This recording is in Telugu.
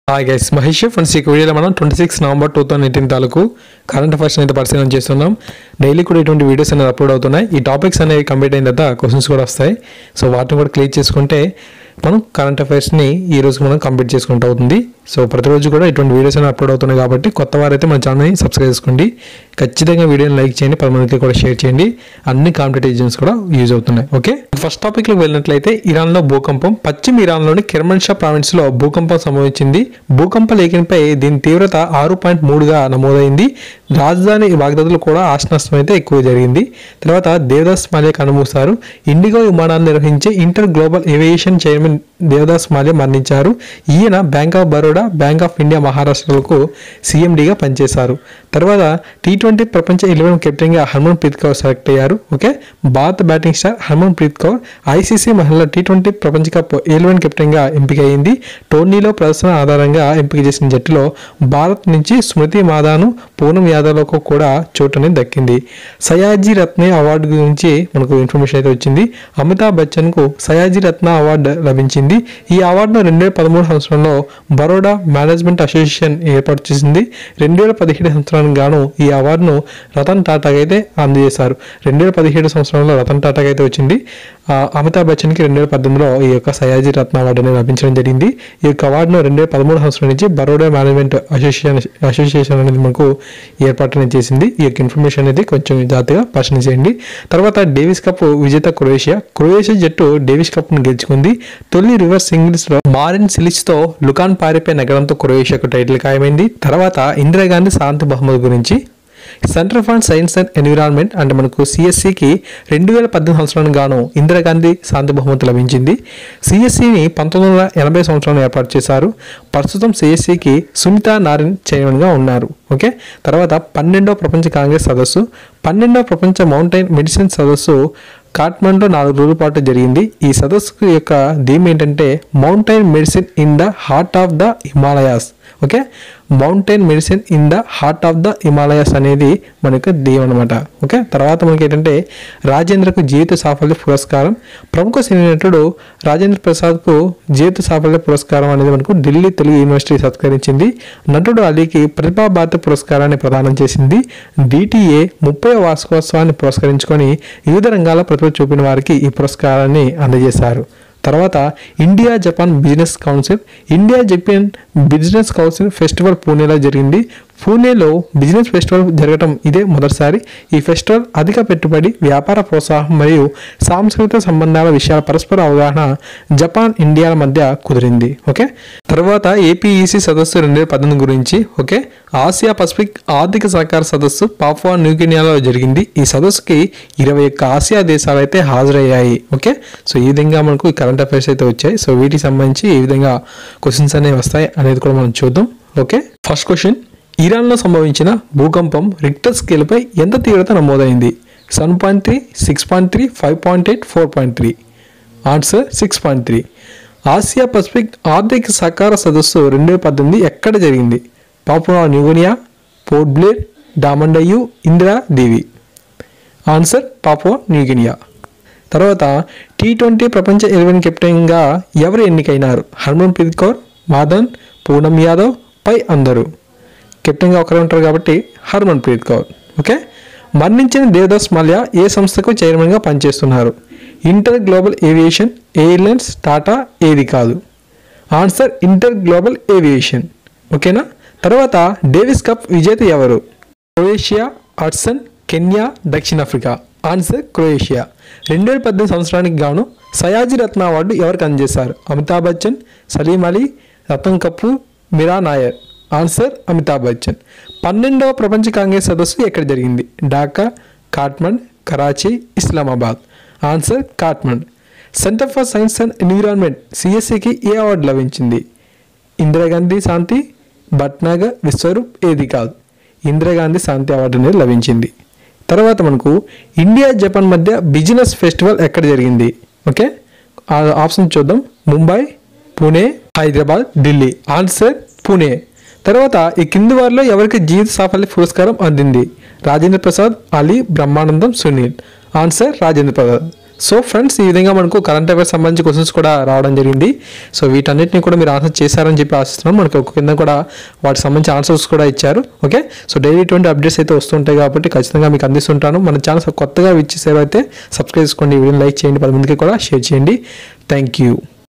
Hi guys, Mahesh friends. ఈ వీడియోలో మనం 26 నవంబర్ 2018 తాలూకు కరెంట్ అఫైర్స్ అయితే పరిశీలన చేస్తున్నాం. డైలీ కూడా ఇటువంటి వీడియోస్ అనేది అప్లోడ్ అవుతున్నాయి. ఈ టాపిక్స్ అనేవి కంప్లీట్ అయిన తర్వాత క్వశ్చన్స్ కూడా వస్తాయి. సో వాటిని కూడా క్లియర్ చేసుకుంటే మనం కరెంట్ అఫైర్స్ని ఈ రోజు మనం కంప్లీట్ చేసుకుంటూ అవుతుంది. సో ప్రతిరోజు కూడా ఇటువంటి వీడియోస్ అనేవి అప్లోడ్ అవుతున్నాయి కాబట్టి కొత్త వారైతే మన ఛానల్ని సబ్స్క్రైబ్ చేసుకోండి. ఖచ్చితంగా వీడియోని లైక్ చేయండి, 10 మందికి కూడా షేర్ చేయండి. అన్ని కాంపిటేటివ్ ఎగ్జామ్స్ కూడా యూజ్ అవుతున్నాయి. ఓకే, ఫస్ట్ టాపిక్లోకి వెళ్ళినట్లయితే ఇరాన్లో భూకంపం. పశ్చిమ ఇరాన్లోని కిర్మన్షా ప్రావిన్స్లో భూకంపం సంభవించింది. భూకంప లేఖనిపై దీని తీవ్రత 6.3గా నమోదైంది. రాజధాని బాగ్దాద్లో కూడా ఆస్తి అయితే ఎక్కువ జరిగింది. తర్వాత దేవదాస్ మాల్యా కనుమూశారు. ఇండిగో విమానాన్ని నిర్వహించే inter global aviation chairman Devdas Mallya మరణించారు. ఈయన bank of Baroda, bank of India మహారాష్ట్రలకు సీఎండీగా పనిచేశారు. తర్వాత T20 ప్రపంచ 11 కెప్టెన్గా హర్మన్ ప్రీత్ కౌర్ సెలెక్ట్ అయ్యారు. ఓకే, భారత batting star Harmanpreet Kaur ICC మహిళల T20 ప్రపంచ కప్ 11 కెప్టెన్గా ఎంపికయింది. టోర్నీలో ప్రదర్శన ఆధారంగా ఎంపిక చేసిన జట్టులో భారత్ నుంచి స్మృతి మాదాను, పూనం యాదవ్లకు కూడా చోటు అనేది దక్కింది. సయాజీ రత్నే అవార్డు గురించి మనకు ఇన్ఫర్మేషన్ అయితే వచ్చింది. అమితాబ్ బచ్చన్కు సయాజీ రత్న అవార్డు లభించింది. ఈ అవార్డును 2013 సంవత్సరంలో బరోడా మేనేజ్మెంట్ అసోసియేషన్ ఏర్పాటు చేసింది. 2017 సంవత్సరానికి గాను ఈ అవార్డును రతన్ టాటాకి అయితే అందజేశారు. 2017 సంవత్సరంలో రతన్ టాటాకి అయితే వచ్చింది. అమితాబ్ బచ్చన్కి 2018లో ఈ యొక్క సయాజీ రత్న అవార్డు అనేది లభించడం జరిగింది. ఈ యొక్క అవార్డును 2013 సంవత్సరం నుంచి బరోడా మేనేజ్మెంట్ అసోసియేషన్ అనేది మనకు ఏర్పాటు చేసింది. ఈ యొక్క ఇన్ఫర్మేషన్ అనేది కొంచెం జాగ్రత్తగా పరిశీలన చేయండి. తర్వాత డేవిస్ కప్ విజేత క్రొయేషియా జట్టు డేవిస్ కప్ ను గెలుచుకుంది. తొలి రివర్స్ సింగిల్స్ లో మారిన్ సిలిచ్ తో లుకాన్ పారిపై నగరంతో క్రొయేషియాకు టైటిల్ ఖాయమైంది. తర్వాత ఇందిరాగాంధీ శాంతి బహుమతి గురించి Centre for Science and Environment అంటే మనకు సిఎస్సికి 2018 సంవత్సరానికి గాను ఇందిరాగాంధీ శాంతి బహుమతి లభించింది. సిఎస్సిని 1980 సంవత్సరంలో ఏర్పాటు చేశారు. ప్రస్తుతం సిఎస్సికి సునీతా నారిన్ చైర్మన్గా ఉన్నారు. ఓకే, తర్వాత 12వ ప్రపంచ కాంగ్రెస్ సదస్సు, 12వ ప్రపంచ మౌంటైన్ మెడిసిన్ సదస్సు కాఠ్మండ్లో 4 రోజుల పాటు జరిగింది. ఈ సదస్సు యొక్క థీమ్ ఏంటంటే mountain medicine in the heart of the Himalayas. Okay, mountain medicine in the heart of the Himalayas అనేది మనకు థీమ్ అనమాట. ఓకే, తర్వాత మనకి ఏంటంటే రాజేంద్రకు జీవిత సాఫల్య పురస్కారం. ప్రముఖ సినీ నటుడు రాజేంద్ర ప్రసాద్కు జీవిత సాఫల్య పురస్కారం అనేది మనకు ఢిల్లీ తెలుగు యూనివర్సిటీ సత్కరించింది. నటుడు అలీకి ప్రతిభా భారతి పురస్కారాన్ని ప్రదానం చేసింది. DTA 30వ వార్షికోత్సవాన్ని పురస్కరించుకొని వివిధ రంగాల ప్రతిభ చూపిన వారికి ఈ పురస్కారాన్ని అందజేశారు. తర్వాత India Japan business council festival పూణేలో జరిగింది. పూణేలో బిజినెస్ ఫెస్టివల్ జరగడం ఇదే మొదటిసారి. ఈ ఫెస్టివల్ అధిక పెట్టుబడి, వ్యాపార ప్రోత్సాహం మరియు సాంస్కృతిక సంబంధాల విషయాల పరస్పర అవగాహన జపాన్, ఇండియాల మధ్య కుదిరింది. ఓకే, తర్వాత APEC సదస్సు 2018 గురించి. ఓకే, ఆసియా పసిఫిక్ ఆర్థిక సహకార సదస్సు పాపువా న్యూగినియాలో జరిగింది. ఈ సదస్సుకి 21 ఆసియా దేశాలు అయితే హాజరయ్యాయి. ఓకే, సో ఈ విధంగా మనకు కరెంట్ అఫైర్స్ అయితే వచ్చాయి. సో వీటికి సంబంధించి ఏ విధంగా క్వశ్చన్స్ అనేవి వస్తాయి అనేది కూడా మనం చూద్దాం. ఓకే, ఫస్ట్ క్వశ్చన్, ఇరాన్లో సంభవించిన భూకంపం రిక్టర్ స్కేల్పై ఎంత తీవ్రత నమోదైంది? 7.3, 6.3, 5.8, 4.3. ఆన్సర్ 6.3. ఆసియా పసిఫిక్ ఆర్థిక సహకార సదస్సు 2018 ఎక్కడ జరిగింది? Papua New Guinea, Port Blair, Daman Diu, Indira Devi. Answer Papua New Guinea. తర్వాత T20 ప్రపంచ 11 కెప్టెన్గా ఎవరు ఎన్నికైనారు? హర్మన్ ప్రీత్ కౌర్, మాదన్, పూనం యాదవ్, పై అందరూ. కెప్టెన్గా ఒకరే ఉంటారు కాబట్టి హర్మన్ ప్రీత్ కౌర్. ఓకే, మరణించిన దేవదాస్ మాల్యా ఏ సంస్థకు చైర్మన్గా పనిచేస్తున్నారు? Inter global Aviation, airlines, Tata, ఏది కాదు. Answer Inter global Aviation. ఓకేనా. తర్వాత డేవిస్ కప్ విజేత ఎవరు? క్రొయేషియా, హడ్సన్, కెన్యా, దక్షిణాఫ్రికా. Answer Croatia. 2018 సంవత్సరానికి గాను సయాజీ రత్న అవార్డు ఎవరికి అందజేశారు? అమితాబ్ బచ్చన్, సలీం అలీ, రతన్ కపూర్, మీరా నాయర్. ఆన్సర్ అమితాబ్ బచ్చన్. 12వ ప్రపంచ కాంగ్రెస్ సదస్సు ఎక్కడ జరిగింది? Dhaka, Kathmandu, Karachi, Islamabad. Answer Kathmandu. Centre for Science and Environment సిఎస్సికి ఏ అవార్డు లభించింది? ఇందిరాగాంధీ శాంతి, భట్నాగర్, విశ్వరూప్, ఏది కాదు. ఇందిరాగాంధీ శాంతి అవార్డు అనేది లభించింది. తర్వాత మనకు ఇండియా జపాన్ మధ్య బిజినెస్ ఫెస్టివల్ ఎక్కడ జరిగింది? ఓకే, ఆప్షన్ చూద్దాం. ముంబై, పూణే, హైదరాబాద్, ఢిల్లీ. ఆన్సర్ పూణే. తర్వాత ఈ కింది వారిలో ఎవరికి జీవిత సాఫల్య పురస్కారం అందింది? Rajendra Prasad, Ali, Brahmanandam, Sunil. Answer Rajendra Prasad. So friends, ఈ విధంగా మనకు కరెంట్ అఫైర్స్ సంబంధించి క్వశ్చన్స్ కూడా రావడం జరిగింది. సో వీటన్నిటిని కూడా మీరు ఆన్సర్ చేశారని చెప్పి ఆశిస్తున్నాం. మనకు ఒక కింద కూడా వాటికి సంబంధించి ఆన్సర్స్ కూడా ఇచ్చారు. ఓకే, సో డైలీ ఇటువంటి అప్డేట్స్ అయితే వస్తుంటాయి కాబట్టి ఖచ్చితంగా మీకు అందిస్తుంటాను. మన ఛానల్ కొత్తగా విచ్చేసారు అయితే సబ్స్క్రైబ్ చేసుకోండి, వీడియోని లైక్ చేయండి, 10 మందికి కూడా షేర్ చేయండి. Thank you.